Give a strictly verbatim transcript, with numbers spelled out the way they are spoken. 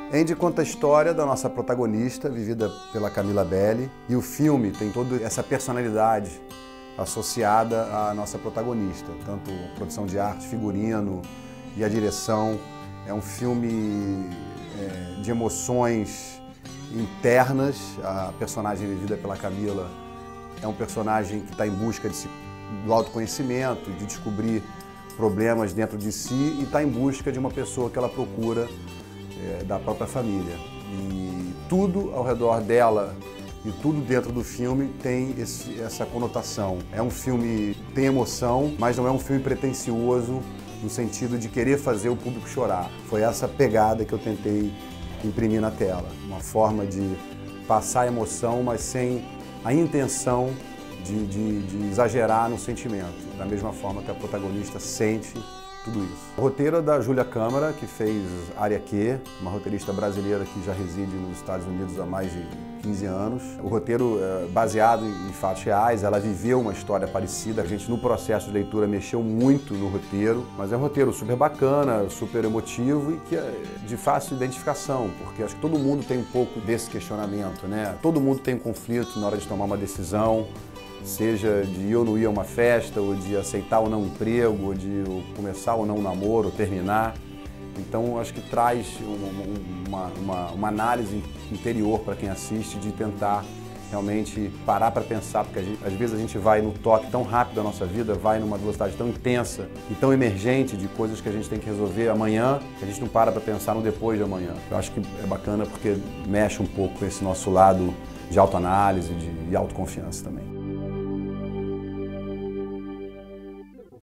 Andy conta a história da nossa protagonista, vivida pela Camila Belli, e o filme tem toda essa personalidade associada à nossa protagonista, tanto a produção de arte, figurino e a direção. É um filme é, de emoções internas. A personagem vivida pela Camila é um personagem que está em busca de si, do autoconhecimento, de descobrir problemas dentro de si, e está em busca de uma pessoa que ela procura é, da própria família. E tudo ao redor dela e tudo dentro do filme tem esse, essa conotação. É um filme que tem emoção, mas não é um filme pretensioso no sentido de querer fazer o público chorar. Foi essa pegada que eu tentei imprimir na tela. Uma forma de passar a emoção, mas sem a intenção de, de, de exagerar no sentimento, da mesma forma que a protagonista sente tudo isso. O roteiro é da Júlia Câmara, que fez Área Q, uma roteirista brasileira que já reside nos Estados Unidos há mais de quinze anos. O roteiro é baseado em fatos reais, ela viveu uma história parecida. A gente, no processo de leitura, mexeu muito no roteiro, mas é um roteiro super bacana, super emotivo e que é de fácil identificação, porque acho que todo mundo tem um pouco desse questionamento, né? Todo mundo tem um conflito na hora de tomar uma decisão, seja de ir ou não ir a uma festa, ou de aceitar ou não um emprego, ou de começar ou não um namoro, ou terminar. Então, acho que traz uma, uma, uma análise interior para quem assiste, de tentar realmente parar para pensar, porque gente, às vezes a gente vai no toque tão rápido da nossa vida, vai numa velocidade tão intensa e tão emergente de coisas que a gente tem que resolver amanhã, que a gente não para para pensar no depois de amanhã. Eu acho que é bacana porque mexe um pouco com esse nosso lado de autoanálise, de, de autoconfiança também.